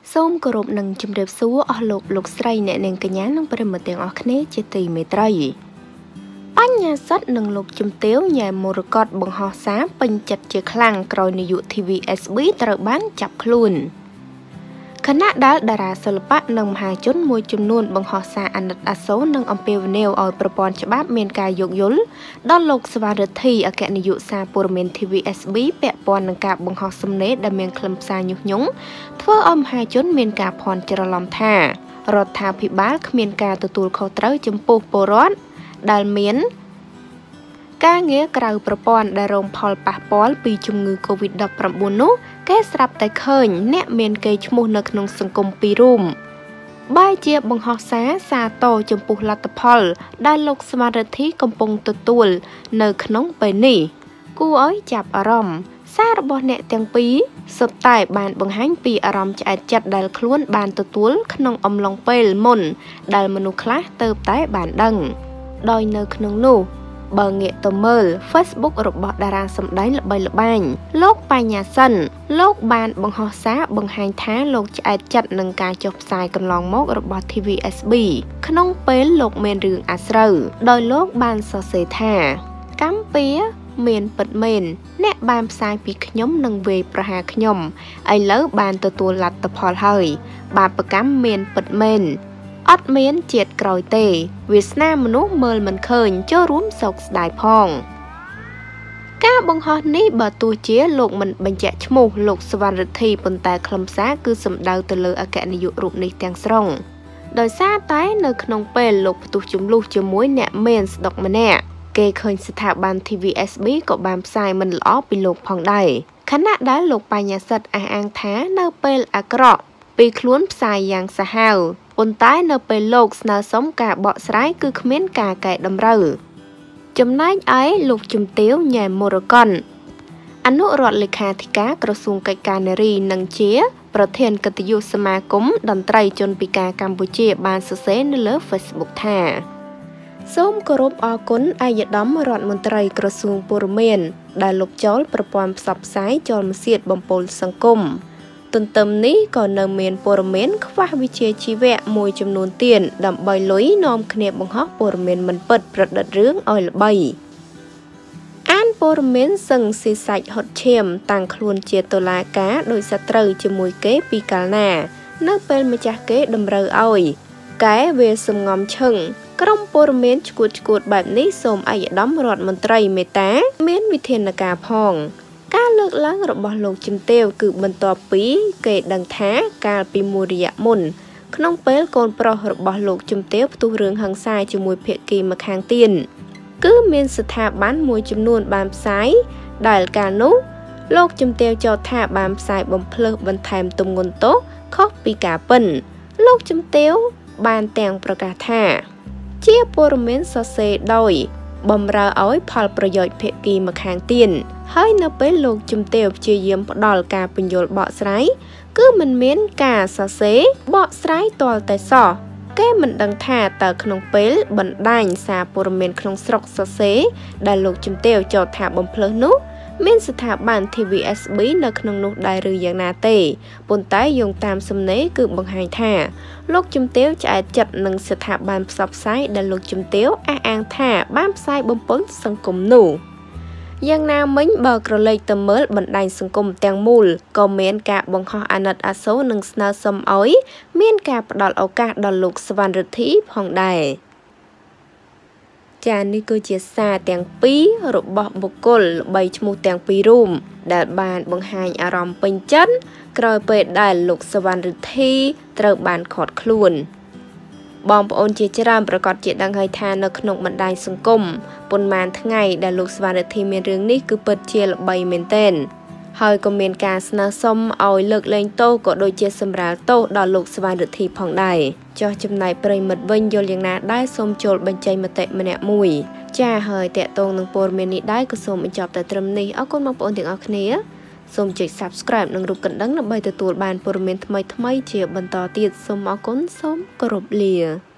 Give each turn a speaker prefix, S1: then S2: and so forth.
S1: សូមគោរពនឹងជម្រាបសួរអស់លោកស្រីអ្នកនាងកញ្ញានិងប្រិយមិត្តទាំងអស់គ្នាជាទីមេត្រីបញ្ញាសិទ្ធិនិងលោកជំទាវញ៉ែមរកតបង្ហោះសារពេញចិត្តជាខ្លាំងក្រោយនាយក TVSB ត្រូវបានចាប់ខ្លួនខណៈដែលតារាសិល្បៈនិងមហាជនមួយចំនួនបង្ហោះសារអាណិតអាសូរនិងអំពាវនាវឲ្យប្រព័ន្ធច្បាប់មានការយោគយល់ដល់លោកសវណ្ណរិទ្ធីអគ្គនាយកសារព័ត៌មាន TVSB ពាក់ព័ន្ធនឹងការបង្ហោះសំណេរដែលមានខ្លឹមសារញុះញង់ធ្វើឲ្យមហាជនមានការភ័ន្តច្រឡំថារដ្ឋាភិបាលគ្មានការទទួលខុសត្រូវចំពោះពលរដ្ឋដែលមានការងារក្រៅប្រព័ន្ធដែលរងផលប៉ះពាល់ពីជំងឺ Covid-19 នោះគេស្រាប់តែឃើញអ្នកមានកេរ្តិ៍ឈ្មោះនៅក្នុងសង្គមពីររូបបែរជាបង្ហោះសារសាទរចំពោះលទ្ធផលដែលលោកសវណ្ណរិទ្ធីកំពុងទទួលនៅក្នុងពេលនេះគួរឲ្យចាប់អារម្មណ៍សាររបស់អ្នកទាំងពីរសុទ្ធតែបានបង្ហាញពីអារម្មណ៍ឆ្អែតចិត្តដែលខ្លួនបានទទួលក្នុងអំឡុងពេលមុនដែលមនុស្សខ្លះទៅតែបានដឹងដោយនៅក្នុងនោះបើងាកទៅមើល Facebook របស់តារាសម្ដែងល្បីល្បាញលោកបញ្ញាសិនលោកបានបង្ហោះសារបង្ហាញថាលោកឆ្អែតចិត្តនឹងការចុះផ្សាយកន្លងមករបស់ TVSB ក្នុងពេលលោកមានរឿងអាស្រូវដោយលោកបានសរសេរថាកម្មពៀមានពិតមែនអ្នកបានផ្សាយពីខ្ញុំនឹងវាយប្រហារខ្ញុំឥឡូវបានទទួលលទ្ធផលហើយបាបកម្មមានពិតមែនអត់មានជាតិក្រោយទេវាសនាមនុស្សមើលមិនឃើញចូលរួមសោកស្ដាយផងការបង្ហោះនេះបើទោះជាលោកមិនបញ្ជាក់ឈ្មោះលោកសវណ្ណរិទ្ធីប៉ុន្តែខ្លឹមសារគឺសំដៅទៅលើអគ្គនាយករូបនេះទាំងស្រុងដោយសារតែនៅក្នុងពេលលោកផ្ទុះចំនួនជាមួយអ្នកមានស្ដុកម្នាក់គេឃើញស្ថាប័ន TVSB ក៏បានផ្សាយមិនល្អពីលោកផងដែរខណៈដែលលោកបញ្ញាសិទ្ធអះអាងថានៅពេលអាក្រក់ពីខ្លួនផ្សាយយ៉ាងសាហាវប៉ុន្តែនៅពេលលោកស្នើសុំការបកស្រាយគឺគ្មានការកែតម្រូវចំណែកឯលោកជំទាវញ៉ែមរកតអនុរដ្ឋលេខាធិការក្រសួងកិច្ចការនារីនិងជាប្រធានកិត្តិយសសមាគមតន្ត្រីជនពិការកម្ពុជាបានសរសេរនៅលើ Facebook ថាសូមគោរពអរគុណឯកឧត្តមរដ្ឋមន្ត្រីក្រសួងព័ត៌មានដែលលុបចោលប្រព័ន្ធផ្សព្វផ្សាយចោលម្សៀតបំពុលសង្គមទន្ទឹមនេះក៏នៅមានព័ត៌មានខ្វះវិជ្ជាជីវៈមួយចំនួនទៀតដើម្បីលុយនាំគ្នាបង្ហោះព័ត៌មានមិនពិតប្រឌិតរឿងឲ្យល្បីអានព័ត៌មានសឹងស៊ីសាច់ហត់ឈាមតាំងខ្លួនជាតុលាការដោយសត្រូវជាមួយគេពីកាលណានៅពេលម្ចាស់គេតម្រូវឲ្យកែវាសំងំឈឹងក្រុមព័ត៌មានឈួតបែបនេះសូមឯកឧត្តមរដ្ឋមន្ត្រីមេត្តាមានវិធានការផងការលើកឡើងរបស់លោកជំទាវគឺបន្ទាប់ពីគេដឹងថាកាលពីមួយរយៈមុនក្នុងពេលកូនប្រុសរបស់លោកជំទាវផ្ទុះរឿងហិង្សាជាមួយភាគីម្ខាងទៀតគឺមានស្ថាប័នមួយចំនួនបានផ្សាយដែលកាលនោះលោកជំទាវចោទថាបានផ្សាយបំភ្លឺបន្ថែមទម្ងន់ទោសខុសពីការពិនលោកជំទាវបានទាំងប្រកាសថាជាព័ត៌មានសរសេរដោយបំរើឲ្យផលប្រយោជន៍ភាគីម្ខាងទៀតហើយនៅពេលលោកជំទាវព្យាយាមផ្ដល់ការពន្យល់បកស្រាយគឺមិនមានការសរសេរបកស្រាយទាល់តែសោះគេមិនដឹងថាតើក្នុងពេលបណ្ដាញសារព័ត៌មានក្នុងស្រុកសរសេរដែលលោកជំទាវចោទថាបំភ្លើសនោះមានស្ថាប័ន TVSB នៅក្នុងនោះដែរឬយ៉ាងណាទេប៉ុន្តែយោងតាមសំណេរគឺបង្ហាញថាលោកជំទាវឆ្អែតចិត្តនឹងស្ថាប័នផ្សព្វផ្សាយដែលលោកជំទាវអះអាងថាបានផ្សាយបំពុលសង្គមនោះយ៉ាងណាមិញបើក្រឡេកទៅមើលបណ្ដាញសង្គមទាំងមូលក៏មានការបង្ហោះអាណិតអាសូរនិងស្នើសុំឲ្យមានការផ្ដល់ឱកាសដល់លោកសវណ្ណរិទ្ធីផងដែរចា៎នេះគឺជាសារទាំងពីររបស់បុគ្គលល្បីឈ្មោះទាំងពីររូបដែលបានបង្ហាញអារម្មណ៍ពេញចិត្តក្រោយពេលដែលលោកសវណ្ណរិទ្ធីត្រូវបានឃាត់ខ្លួនបងប្អូនជាច្រើនប្រកាសជាដឹងហើយថានៅក្នុងបណ្ដាញសង្គមប៉ុន្មានថ្ងៃដែលលោកសវណ្ណរិទ្ធីមានរឿងនេះគឺពិតជាល្បីមែនទែនហើយក៏មានការស្នើសុំឲ្យលើកលែងទោសក៏ដូចជាសម្រាលទោសដល់លោកសវណ្ណរិទ្ធីផងដែរចុះចំណែកប្រិមិត្តវិញយល់យ៉ាងណាដែរសូមចូលបញ្ចេញមតិម្នាក់មួយចាហើយតកតងនឹងព័ត៌មាននេះដែរក៏សូមបញ្ចប់តែត្រឹមនេះអរគុណបងប្អូនទាំងអស់គ្នាសូមចុច Subscribe និងរូបកណ្ដឹងដើម្បីទទួលបានព័ត៌មានថ្មីៗជាបន្តទៀតសូមអរគុណសូមគោរពលា